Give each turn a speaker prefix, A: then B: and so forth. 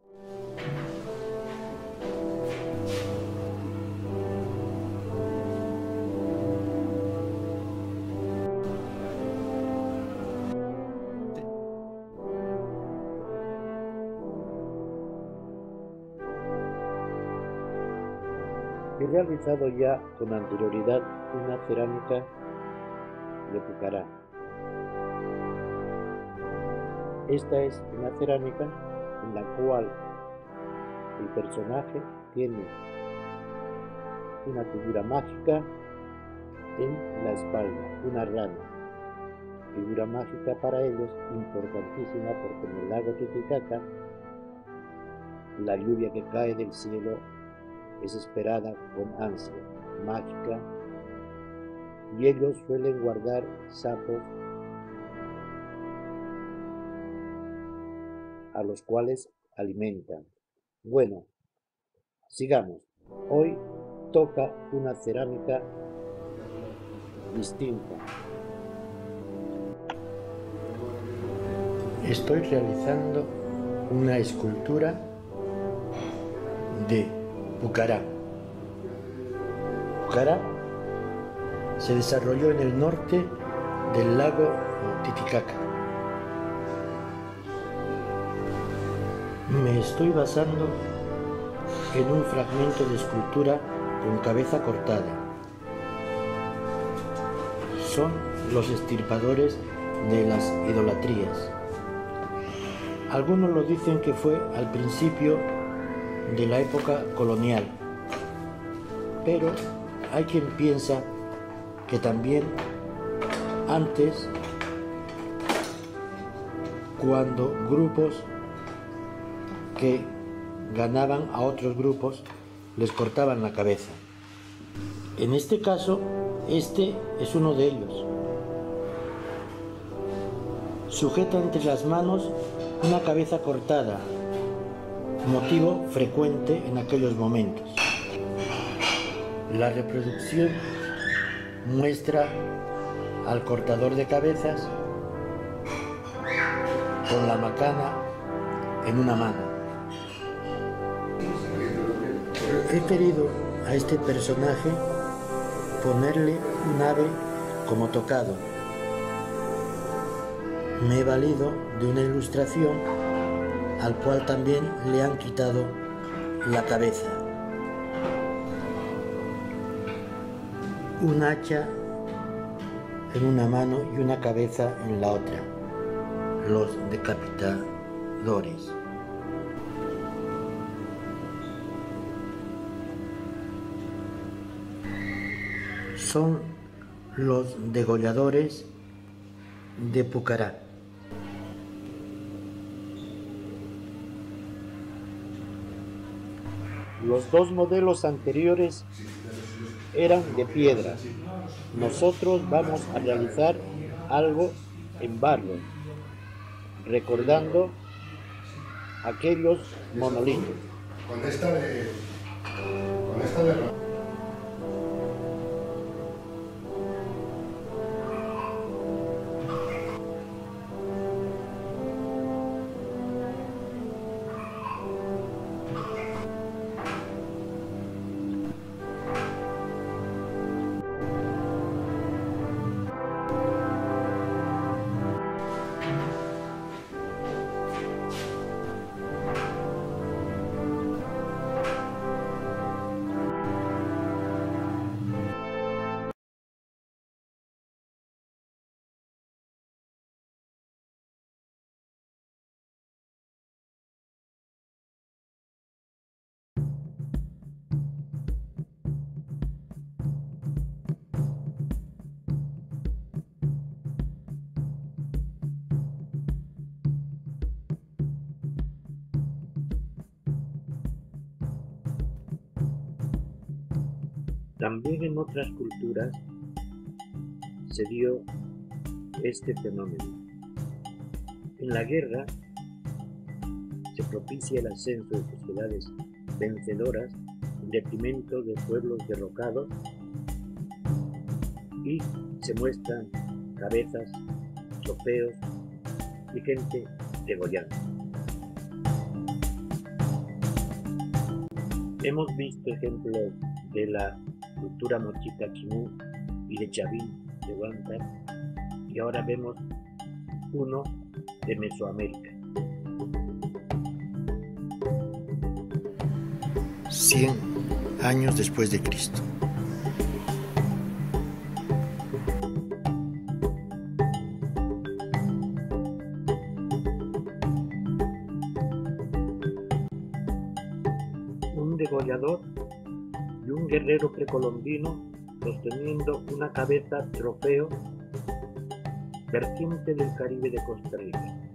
A: He realizado ya con anterioridad una cerámica de Pucará. Esta es una cerámica en la cual el personaje tiene una figura mágica en la espalda, una rana. Figura mágica para ellos importantísima porque en el lago Titicaca la lluvia que cae del cielo es esperada con ansia, mágica, y ellos suelen guardar sapos a los cuales alimentan. Bueno, sigamos. Hoy toca una cerámica distinta. Estoy realizando una escultura de Pucará. Pucará se desarrolló en el norte del lago Titicaca. Me estoy basando en un fragmento de escultura con cabeza cortada. Son los extirpadores de las idolatrías. Algunos lo dicen que fue al principio de la época colonial, pero hay quien piensa que también antes, cuando grupos que ganaban a otros grupos les cortaban la cabeza. En este caso, este es uno de ellos. Sujeta entre las manos una cabeza cortada, motivo frecuente en aquellos momentos. La reproducción muestra al cortador de cabezas con la macana en una mano. He querido a este personaje ponerle un ave como tocado. Me he valido de una ilustración al cual también le han quitado la cabeza. Un hacha en una mano y una cabeza en la otra. Los decapitadores. Son los degolladores de Pucará. Los dos modelos anteriores eran de piedra. Nosotros vamos a realizar algo en barro, recordando aquellos monolitos. Con esta de También en otras culturas se dio este fenómeno. En la guerra se propicia el ascenso de sociedades vencedoras en detrimento de pueblos derrocados y se muestran cabezas, trofeos y gente degollada. Hemos visto ejemplos de la cultura mochica chimú y de Chavín de Huántar, y ahora vemos uno de Mesoamérica.
B: 100 años después de Cristo.
A: Un degollador y un guerrero precolombino sosteniendo una cabeza trofeo vertiente del Caribe de Costa Rica.